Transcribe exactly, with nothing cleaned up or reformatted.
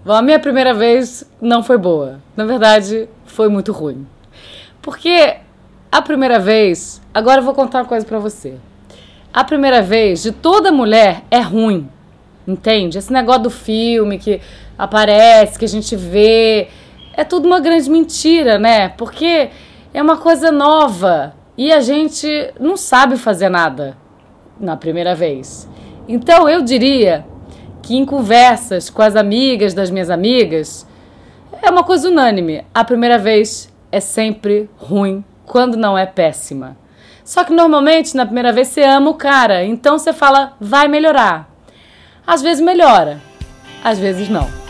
Bom, a minha primeira vez não foi boa. Na verdade, foi muito ruim. Porque a primeira vez... Agora eu vou contar uma coisa pra você. A primeira vez de toda mulher é ruim. Entende? Esse negócio do filme que aparece, que a gente vê... É tudo uma grande mentira, né? Porque é uma coisa nova. E a gente não sabe fazer nada na primeira vez. Então eu diria... que em conversas com as amigas das minhas amigas, é uma coisa unânime. A primeira vez é sempre ruim, quando não é péssima. Só que normalmente, na primeira vez, você ama o cara. Então você fala, vai melhorar. Às vezes melhora, às vezes não.